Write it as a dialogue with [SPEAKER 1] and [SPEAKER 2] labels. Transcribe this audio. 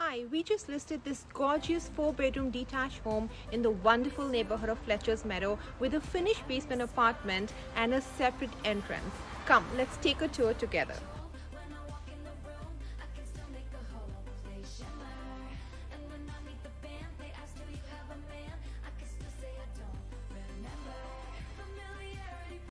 [SPEAKER 1] Hi, we just listed this gorgeous 4-bedroom detached home in the wonderful neighborhood of Fletcher's Meadow with a finished basement apartment and a separate entrance. Come, let's take a tour together.